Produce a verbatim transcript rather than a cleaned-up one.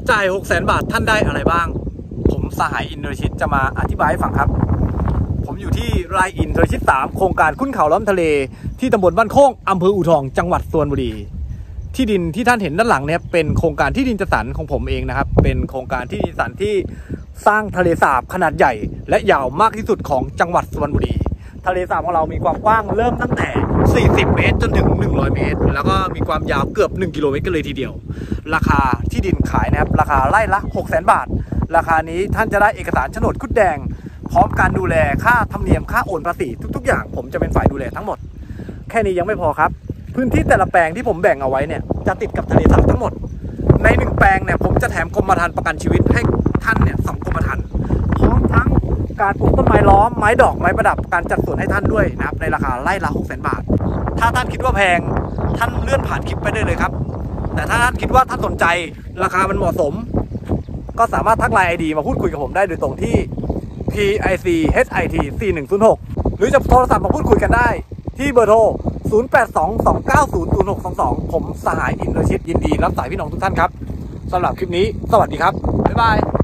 จ่ายหกแสนบาทท่านได้อะไรบ้างผมสหายอินทรชิตจะมาอธิบายให้ฟังครับผมอยู่ที่ไร่อินทรชิตสามโครงการขึ้นเขาล้อมทะเลที่ตำบลบ้านโค้งอำเภออู่ทองจังหวัดสุพรรณบุรีที่ดินที่ท่านเห็นด้านหลังเนี่ยเป็นโครงการที่ดินจัดสรรของผมเองนะครับเป็นโครงการที่ดินจัดสรรที่สร้างทะเลสาบขนาดใหญ่และยาวมากที่สุดของจังหวัดสุพรรณบุรีทะเลสาบของเรามีความกว้างเริ่มตั้งแต่สี่สิบเมตรจนถึงหนึ่งร้อยเมตรแล้วก็มีความยาวเกือบหนึ่งกิโลเมตรกันเลยทีเดียวราคาที่ดินขายนะครับราคาไร่ละหกแสนบาทราคานี้ท่านจะได้เอกสารโฉนดคุดแดงพร้อมการดูแลค่าธรรมเนียมค่าโอนภาษีทุกๆอย่างผมจะเป็นฝ่ายดูแลทั้งหมดแค่นี้ยังไม่พอครับพื้นที่แต่ละแปลงที่ผมแบ่งเอาไว้เนี่ยจะติดกับทะเลสาบทั้งหมดในหนึ่งแปลงเนี่ยผมจะแถมกรมธรรม์ประกันชีวิตให้ท่านเนี่ยสองกรมธรรม์พร้อมทั้งการปลูกต้นไม้ล้อมไม้ดอกไม้ประดับการจัดสวนให้ท่านด้วยนะครับในราคาไร่ละหกแสนบาทถ้าท่านคิดว่าแพงท่านเลื่อนผ่านคลิปไปได้เลยครับแต่ถ้าท่านคิดว่าท่านสนใจราคามันเหมาะสมก็สามารถทักไลน์ ไอ ดี มาพูดคุยกับผมได้โดยตรงที่ พี ไอ ซี เอช ไอ ที สี่หนึ่งศูนย์หก หรือจะโทรศัพท์มาพูดคุยกันได้ที่เบอร์โทร ศูนย์ แปด สอง สอง เก้า ศูนย์ ศูนย์ หก สอง สอง ผมสหายอินทรชิตยินดีรับสายพี่น้องทุกท่านครับสำหรับคลิปนี้สวัสดีครับบ๊ายบาย